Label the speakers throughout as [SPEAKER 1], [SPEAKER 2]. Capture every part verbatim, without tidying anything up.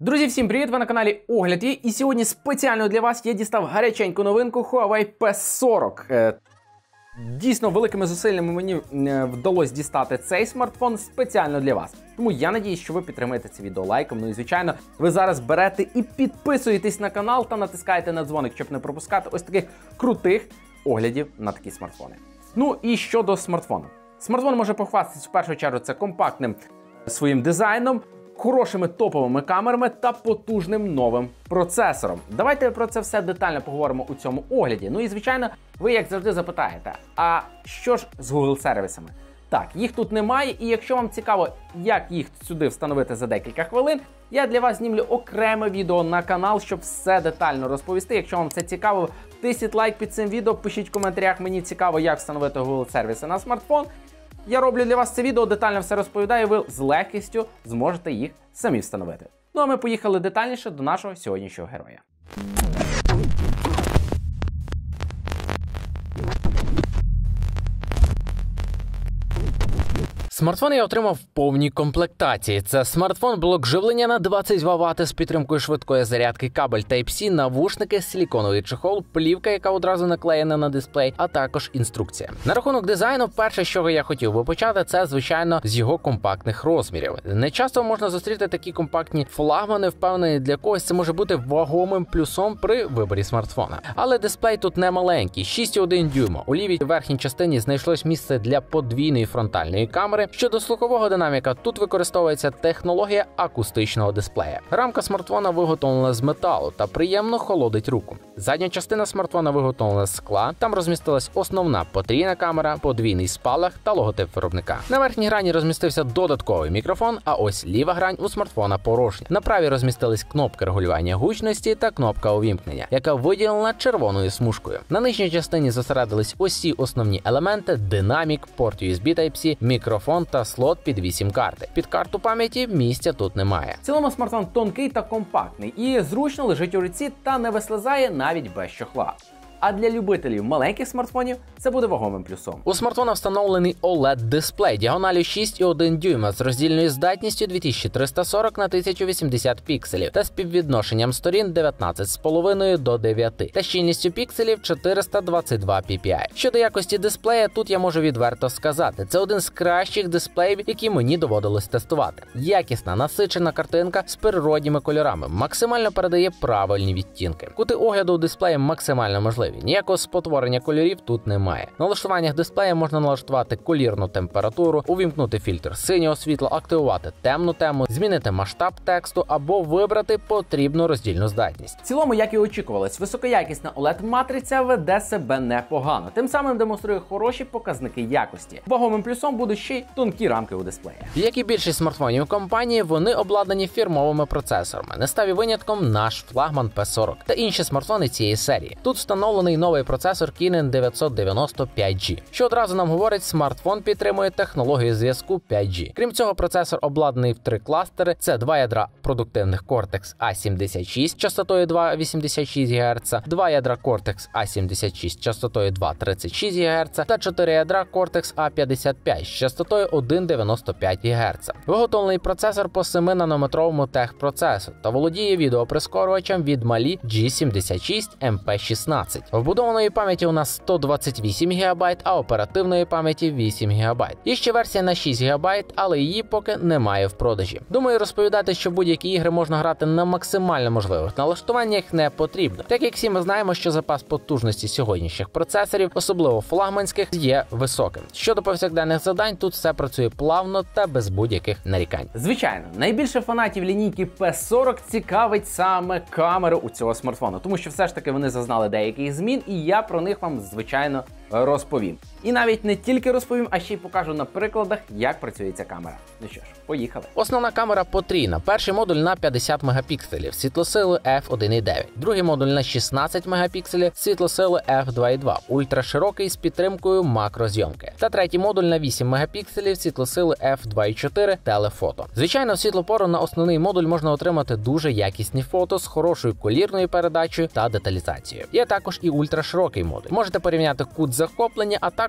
[SPEAKER 1] Друзі, всім привіт! Ви на каналі Огляд Є. І сьогодні спеціально для вас я дістав гаряченьку новинку Huawei пі сорок. Дійсно, великими зусиллями мені вдалося дістати цей смартфон спеціально для вас. Тому я надіюсь, що ви підтримаєте це відео лайком. Ну і, звичайно, ви зараз берете і підписуєтесь на канал та натискаєте на дзвоник, щоб не пропускати ось таких крутих оглядів на такі смартфони. Ну і щодо смартфону. Смартфон може похвастатися в першу чергу це компактним своїм дизайном, хорошими топовими камерами та потужним новим процесором. Давайте про це все детально поговоримо у цьому огляді. Ну і, звичайно, ви, як завжди, запитаєте, а що ж з Google сервісами? Так, їх тут немає, і якщо вам цікаво, як їх сюди встановити за декілька хвилин, я для вас знімлю окреме відео на канал, щоб все детально розповісти. Якщо вам це цікаво, тисніть лайк під цим відео, пишіть в коментарях, мені цікаво, як встановити Google сервіси на смартфон. Я роблю для вас це відео, детально все розповідаю, ви з легкістю зможете їх самі встановити. Ну а ми поїхали детальніше до нашого сьогоднішнього героя. Смартфон я отримав в повній комплектації. Це смартфон-блок живлення на двадцять два вати з підтримкою швидкої зарядки, кабель Type-C, навушники, силіконовий чехол, плівка, яка одразу наклеєна на дисплей, а також інструкція. На рахунок дизайну, перше, з чого я хотів би почати, це, звичайно, з його компактних розмірів. Не часто можна зустріти такі компактні флагмани, впевнений, для когось це може бути вагомим плюсом при виборі смартфона. Але дисплей тут не маленький, шість цілих одна дюйма. У лівій верхній частині знайшлось місце для подвійної фронтальної камери. Щодо слухового динаміка, тут використовується технологія акустичного дисплея. Рамка смартфона виготовлена з металу та приємно холодить руку. Задня частина смартфона виготовлена з скла, там розмістилась основна потрійна камера, подвійний спалах та логотип виробника. На верхній грані розмістився додатковий мікрофон, а ось ліва грань у смартфона порожня. На правій розмістились кнопки регулювання гучності та кнопка увімкнення, яка виділена червоною смужкою. На нижній частині зосередились усі основні елементи: динамік, порт ю ес бі Type-C, мікрофон та слот під вісім карти. Під карту пам'яті місця тут немає. В цілому смартфон тонкий та компактний і зручно лежить у руці та не вислизає навіть без чохла. А для любителів маленьких смартфонів це буде вагомим плюсом. У смартфона встановлений олед-дисплей діагоналю шість цілих одна дюйма з роздільною здатністю дві тисячі триста сорок на тисячу вісімдесят пікселів та співвідношенням сторін дев'ятнадцять з половиною до дев'яти та щільністю пікселів чотириста двадцять два пі пі ай. Щодо якості дисплея, тут я можу відверто сказати, це один з кращих дисплеїв, які мені доводилось тестувати. Якісна, насичена картинка з природніми кольорами, максимально передає правильні відтінки. Кути огляду у дисплеї максимально можливі. Ніякого спотворення кольорів тут немає. На налаштуваннях дисплея можна налаштувати колірну температуру, увімкнути фільтр синього світла, активувати темну тему, змінити масштаб тексту або вибрати потрібну роздільну здатність. В цілому, як і очікувалось, високоякісна олед-матриця веде себе непогано. Тим самим демонструє хороші показники якості. Вагомим плюсом будуть ще й тонкі рамки у дисплеї. Як і більшість смартфонів компанії, вони обладнані фірмовими процесорами. Не став винятком наш флагман пі сорок та інші смартфони цієї серії. Тут встановлено новий процесор Kirin дев'ятсот дев'яносто п'ять джі, що одразу нам говорить, смартфон підтримує технологію зв'язку п'ять джі. Крім цього, процесор обладнаний в три кластери. Це два ядра продуктивних Cortex а сімдесят шість частотою два цілих вісімдесят шість гігаерца, два ядра Cortex а сімдесят шість частотою два цілих тридцять шість гігаерца та чотири ядра Cortex а п'ятдесят п'ять з частотою один цілих дев'яносто п'ять гігаерца. Виготовлений процесор по семинанометровому техпроцесору та володіє відеоприскорювачем від Mali джі сімдесят шість ем пі шістнадцять. Вбудованої пам'яті у нас сто двадцять вісім гігабайт, а оперативної пам'яті вісім гігабайт. Є ще версія на шість гігабайт, але її поки немає в продажі. Думаю, розповідати, що будь-які ігри можна грати на максимально можливих налаштуваннях не потрібно, так як всі ми знаємо, що запас потужності сьогоднішніх процесорів, особливо флагманських, є високим. Щодо повсякденних завдань, тут все працює плавно та без будь-яких нарікань. Звичайно, найбільше фанатів лінійки пі сорок цікавить саме камеру у цього смартфону, тому що все ж таки вони зазнали деяких змін, і я про них вам, звичайно, розповім. І навіть не тільки розповім, а ще й покажу на прикладах, як працює ця камера. Ну що ж, поїхали. Основна камера потрійна. Перший модуль на п'ятдесят мегапікселів, світлосили еф один і дев'ять. Другий модуль на шістнадцять мегапікселів, світлосили еф два і два. Ультраширокий з підтримкою макрозйомки. Та третій модуль на вісім мегапікселів, світлосили еф два і чотири, телефото. Звичайно, в світлопору на основний модуль можна отримати дуже якісні фото з хорошою колірною передачею та деталізацією. Є також і ультраширокий модуль. Можете порівняти кут захоплення, а також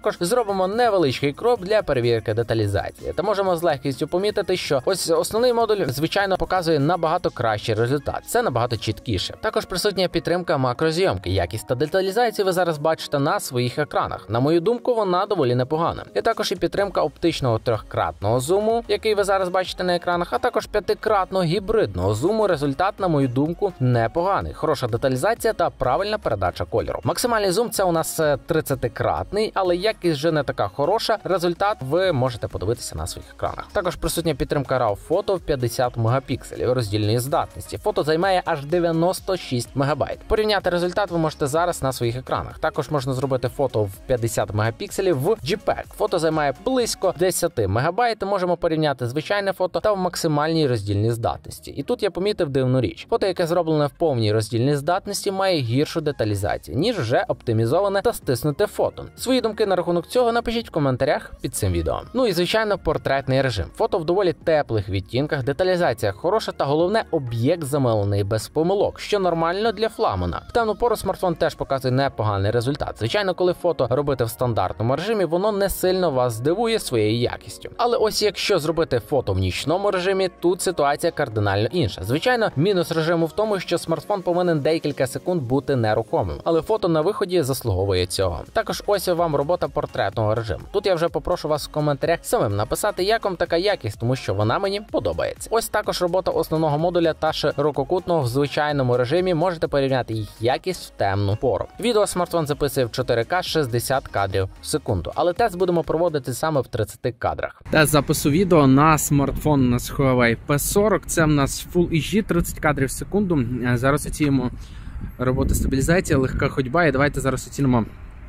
[SPEAKER 1] також зробимо невеличкий крок для перевірки деталізації. Та можемо з легкістю помітити, що ось основний модуль, звичайно, показує набагато кращий результат. Це набагато чіткіше. Також присутня підтримка макрозйомки. Якість та деталізації ви зараз бачите на своїх екранах. На мою думку, вона доволі непогана. І також і підтримка оптичного трьохкратного зуму, який ви зараз бачите на екранах, а також п'ятикратного гібридного зуму. Результат, на мою думку, непоганий. Хороша деталізація та правильна передача кольору. Максимальний зум це у нас тридцятикратний, але якість вже не така хороша. Результат ви можете подивитися на своїх екранах. Також присутня підтримка рав фото в п'ятдесят мегапікселів роздільної здатності. Фото займає аж дев'яносто шість мегабайт. Порівняти результат ви можете зараз на своїх екранах. Також можна зробити фото в п'ятдесят мегапікселів в джей пег. Фото займає близько десять мегабайт. Можемо порівняти звичайне фото та в максимальній роздільній здатності. І тут я помітив дивну річ. Фото, яке зроблене в повній роздільній здатності, має гіршу деталізацію, ніж вже оптимізоване та стиснуте фото. Свої думки на рахунок цього напишіть в коментарях під цим відео. Ну і звичайно, портретний режим. Фото в доволі теплих відтінках, деталізація хороша та головне, об'єкт замилений без помилок, що нормально для флагмана. В темну пору смартфон теж показує непоганий результат. Звичайно, коли фото робити в стандартному режимі, воно не сильно вас здивує своєю якістю. Але ось якщо зробити фото в нічному режимі, тут ситуація кардинально інша. Звичайно, мінус режиму в тому, що смартфон повинен декілька секунд бути нерухомим, але фото на виході заслуговує цього. Також ось вам робота портретного режиму. Тут я вже попрошу вас в коментарях самим написати, як вам така якість, тому що вона мені подобається. Ось також робота основного модуля та ширококутного в звичайному режимі. Можете порівняти їх якість в темну пору. Відео смартфон записує в чотири ка шістдесят кадрів в секунду, але тест будемо проводити саме в тридцяти кадрах. Тест запису відео на смартфон у нас Huawei пі сорок. Це в нас Full ейч ді, тридцять кадрів в секунду. Зараз оцінимо роботу стабілізації, легка ходьба. І давайте зараз оцінимо,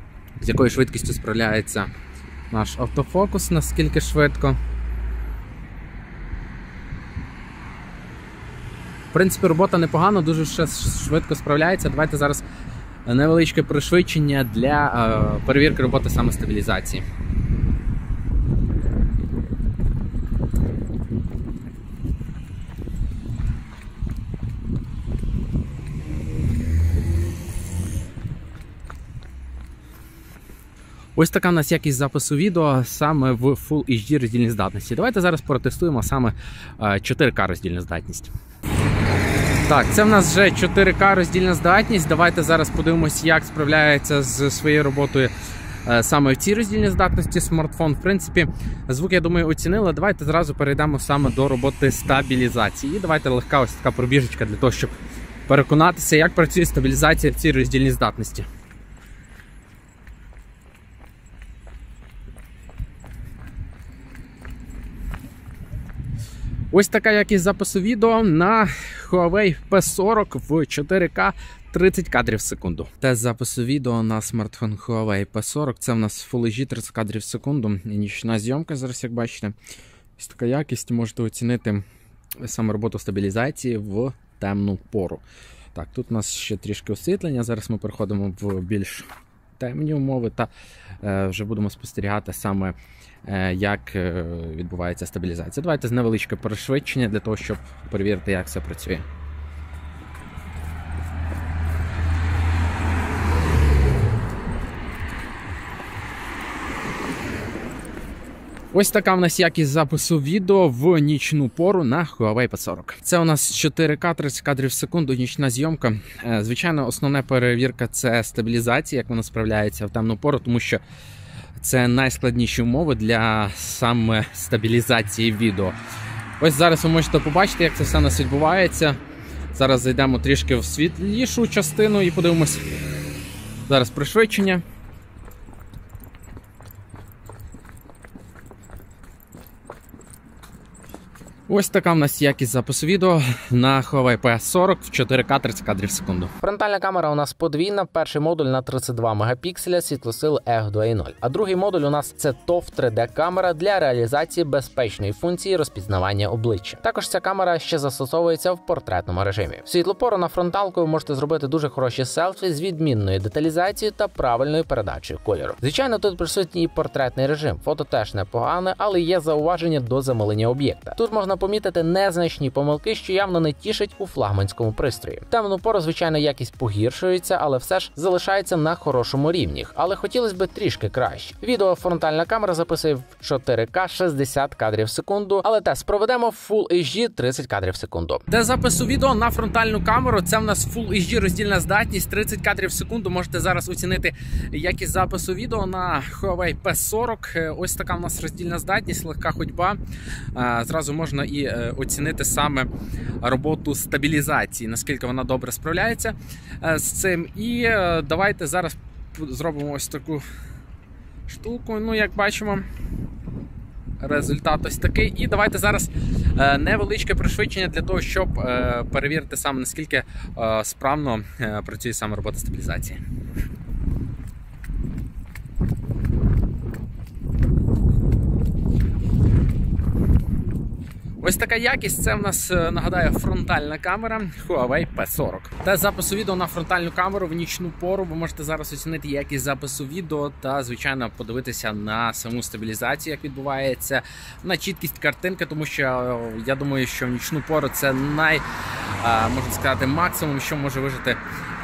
[SPEAKER 1] з якою швидкістю справляється наш автофокус, наскільки швидко. В принципі, робота непогана, дуже швидко справляється. Давайте зараз невеличке пришвидшення для е, перевірки роботи саме стабілізації. Ось така у нас якість запису відео саме в Full ейч ді роздільній здатності. Давайте зараз протестуємо саме чотири ка роздільну здатність. Так, це в нас вже чотири ка роздільна здатність. Давайте зараз подивимось, як справляється з своєю роботою саме в цій роздільній здатності смартфон. В принципі, звук, я думаю, оцінили. Давайте зразу перейдемо саме до роботи стабілізації. І давайте легка ось така пробіжечка для того, щоб переконатися, як працює стабілізація в цій роздільній здатності. Ось така якість запису відео на Huawei пі сорок в чотири ка тридцять кадрів в секунду. Тест запису відео на смартфон Huawei пі сорок. Це в нас Full ейч ді тридцять кадрів в секунду. І нічна зйомка зараз, як бачите. Ось така якість. Можете оцінити саме роботу стабілізації в темну пору. Так, тут у нас ще трішки освітлення. Зараз ми переходимо в більш темні умови та е, вже будемо спостерігати саме, е, як е, відбувається стабілізація. Давайте з невеличке перешвидшення для того, щоб перевірити, як все працює. Ось така в нас якість запису відео в нічну пору на Huawei пі сорок. Це у нас чотири ка тридцять кадрів в секунду, нічна зйомка. Звичайно, основна перевірка – це стабілізація, як вона справляється в темну пору, тому що це найскладніші умови для саме стабілізації відео. Ось зараз ви можете побачити, як це все у нас відбувається. Зараз зайдемо трішки в світлішу частину і подивимось. Зараз пришвидшення. Ось така в нас якість запису відео на Huawei пі сорок в чотири ка тридцять кадрів в секунду. Фронтальна камера у нас подвійна, перший модуль на тридцять два мегапікселя, світлосили еф два нуль. А другий модуль у нас це тоф три де камера для реалізації безпечної функції розпізнавання обличчя. Також ця камера ще застосовується в портретному режимі. В світлопору на фронталку ви можете зробити дуже хороші селфі з відмінною деталізацією та правильною передачею кольору. Звичайно, тут присутній і портретний режим. Фото теж непогане, але є зауваження до замилення об'єкта. Тут можна можна помітити незначні помилки, що явно не тішить у флагманському пристрої. В темну пору, звичайно, якість погіршується, але все ж залишається на хорошому рівні. Але хотілося б трішки краще. Відео фронтальна камера записує в чотири ка шістдесят кадрів в секунду, але тест проведемо в Full ейч ді тридцять кадрів в секунду. Для запису відео на фронтальну камеру це в нас Full ейч ді роздільна здатність тридцять кадрів в секунду. Можете зараз оцінити якість запису відео на Huawei пі сорок. Ось така в нас роздільна здатність, легка ходьба. Зразу можна і оцінити саме роботу стабілізації, наскільки вона добре справляється з цим. І давайте зараз зробимо ось таку штуку. Ну, як бачимо, результат ось такий. І давайте зараз невеличке пришвидшення для того, щоб перевірити саме, наскільки справно працює саме робота стабілізації. Ось така якість, це в нас, нагадаю, фронтальна камера Huawei пі сорок. Тест запису відео на фронтальну камеру в нічну пору. Ви можете зараз оцінити якість запису відео та, звичайно, подивитися на саму стабілізацію, як відбувається, на чіткість картинки, тому що я думаю, що в нічну пору це най, можна сказати, максимум, що може вижити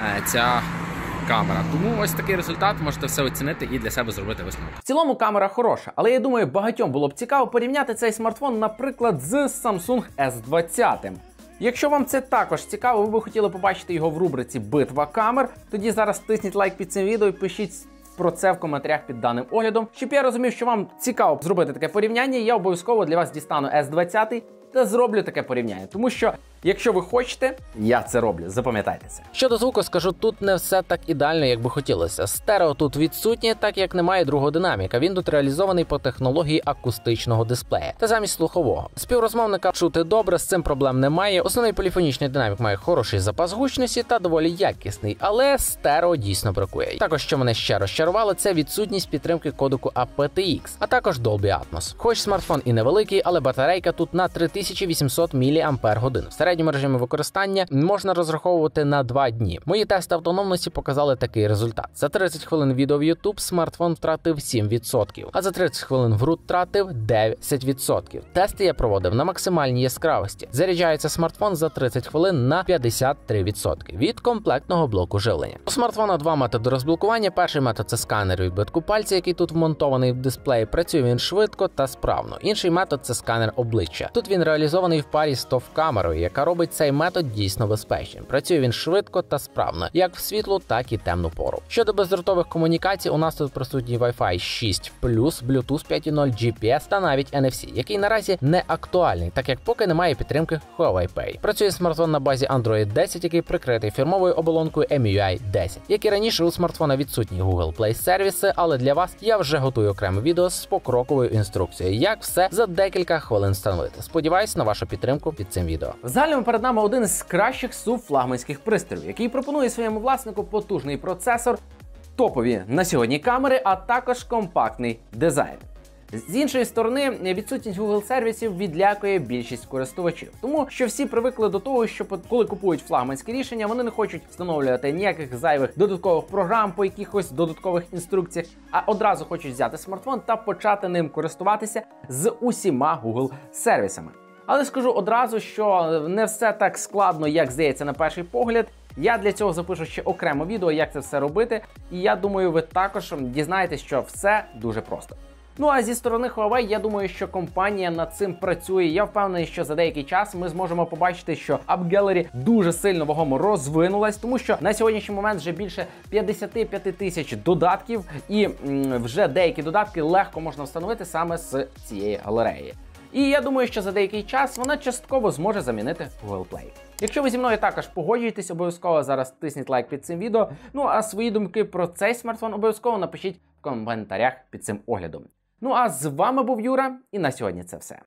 [SPEAKER 1] ця камера. Тому ось такий результат, можете все оцінити і для себе зробити висновок. В цілому камера хороша, але я думаю, багатьом було б цікаво порівняти цей смартфон, наприклад, з Samsung ес двадцять. Якщо вам це також цікаво, ви б хотіли побачити його в рубриці «Битва камер», тоді зараз тисніть лайк під цим відео і пишіть про це в коментарях під даним оглядом. Щоб я розумів, що вам цікаво зробити таке порівняння, я обов'язково для вас дістану ес двадцять та зроблю таке порівняння. Тому що, якщо ви хочете, я це роблю, запам'ятайте це. Щодо звуку, скажу, тут не все так ідеально, як би хотілося. Стерео тут відсутнє, так як немає другого динаміка. Він тут реалізований по технології акустичного дисплея та замість слухового. Співрозмовника чути добре, з цим проблем немає. Основний поліфонічний динамік має хороший запас гучності та доволі якісний, але стерео дійсно бракує. Також, що мене ще розчарувало, це відсутність підтримки кодеку ей пі ті ікс, а також Dolby Atmos. Хоч смартфон і невеликий, але батарейка тут на три тисячі вісімсот міліампер-годин. В середньому режимі використання можна розраховувати на два дні. Мої тести автономності показали такий результат. За тридцять хвилин відео в YouTube смартфон втратив сім відсотків, а за тридцять хвилин в рут втратив дев'ять відсотків. Тести я проводив на максимальній яскравості. Заряджається смартфон за тридцять хвилин на п'ятдесят три відсотки від комплектного блоку живлення. У смартфона два методи розблокування. Перший метод – це сканер відбитку пальця, який тут вмонтований в дисплеї. Працює він швидко та справно. Інший метод – це сканер обличчя. Тут він реалізований в парі з тов-камерою, яка робить цей метод дійсно безпечним. Працює він швидко та справно, як в світлу, так і темну пору. Щодо бездротових комунікацій, у нас тут присутній Wi-Fi шість плюс, Bluetooth п'ять нуль, джі пі ес та навіть ен еф сі, який наразі не актуальний, так як поки немає підтримки Huawei Pay. Працює смартфон на базі Android десять, який прикритий фірмовою оболонкою ем ю ай десять. Як і раніше, у смартфона відсутні Google Play сервіси, але для вас я вже готую окреме відео з покроковою інструкцією, як все за декілька хвилин встановити. Сподіваюсь на вашу підтримку під цим відео. В загальному перед нами один із кращих субфлагманських пристроїв, який пропонує своєму власнику потужний процесор, топові на сьогодні камери, а також компактний дизайн. З іншої сторони, відсутність Google сервісів відлякує більшість користувачів. Тому що всі привикли до того, що коли купують флагманські рішення, вони не хочуть встановлювати ніяких зайвих додаткових програм по якихось додаткових інструкціях, а одразу хочуть взяти смартфон та почати ним користуватися з усіма Google сервісами. Але скажу одразу, що не все так складно, як здається на перший погляд. Я для цього запишу ще окремо відео, як це все робити, і я думаю, ви також дізнаєтесь, що все дуже просто. Ну а зі сторони Huawei, я думаю, що компанія над цим працює. Я впевнений, що за деякий час ми зможемо побачити, що App Gallery дуже сильно вагомо розвинулась, тому що на сьогоднішній момент вже більше п'ятдесят п'ять тисяч додатків, і м, вже деякі додатки легко можна встановити саме з цієї галереї. І я думаю, що за деякий час вона частково зможе замінити Google Play. Якщо ви зі мною також погоджуєтесь, обов'язково зараз тисніть лайк під цим відео. Ну а свої думки про цей смартфон обов'язково напишіть в коментарях під цим оглядом. Ну а з вами був Юра, і на сьогодні це все.